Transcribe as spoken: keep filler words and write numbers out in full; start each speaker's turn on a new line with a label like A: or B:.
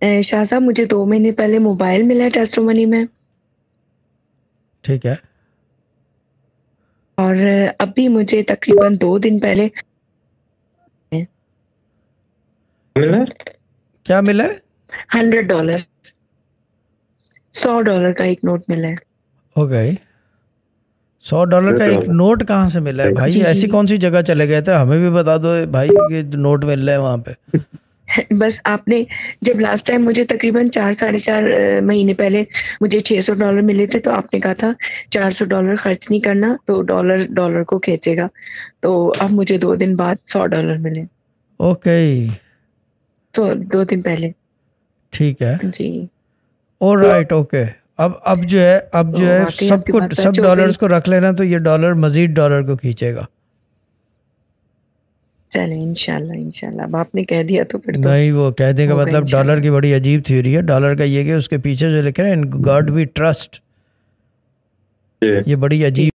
A: अ, शाह साहब मुझे दो महीने पहले मोबाइल मिला है टेस्टो मनी में।
B: ठीक है।
A: और अभी मुझे तकरीबन दो दिन पहले
C: मिला?
B: क्या मिला है?
A: हंड्रेड डॉलर सौ डॉलर का एक नोट मिला है।
B: ओके, सौ डॉलर का एक नोट कहाँ से मिला है भाई?
A: जी,
B: ऐसी
A: जी।
B: कौन सी जगह चले गए थे, हमें भी बता दो भाई कि नोट मिल रहा है वहाँ पे।
A: बस आपने जब लास्ट टाइम मुझे तकरीबन चार साढ़े चार अ, महीने पहले मुझे छह सौ डॉलर मिले थे, तो आपने कहा था चार सौ डॉलर खर्च नहीं करना, तो डॉलर डॉलर को खींचेगा। तो अब मुझे दो दिन बाद सौ डॉलर मिले।
B: ओके,
A: तो दो दिन पहले।
B: ठीक है।
A: जी।
B: Alright, okay. अब अब जो है अब
A: तो
B: जो है
A: वाक़ई आपकी
B: सबको
A: बात
B: सब
A: सच हो गई।
B: डॉलर्स को रख लेना, तो ये डॉलर मजीद डॉलर को खींचेगा।
A: चलें इंशाल्लाह, इंशाल्लाह। अब आपने कह दिया तो फिर तो
B: नहीं, वो कहने का
A: होगा
B: मतलब डॉलर
A: इंशाल्लाह।
B: की बड़ी अजीब थ्योरी है। डॉलर का ये कि उसके पीछे जो लिखे हैं इन गॉड वी ट्रस्ट,
C: जी।
B: ये बड़ी अजीब